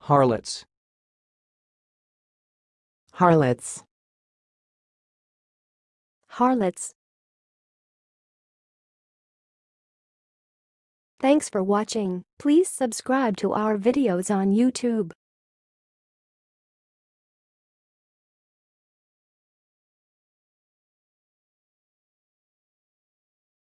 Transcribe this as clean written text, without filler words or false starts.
Harlots. Harlots. Harlots. Thanks for watching. Please subscribe to our videos on YouTube.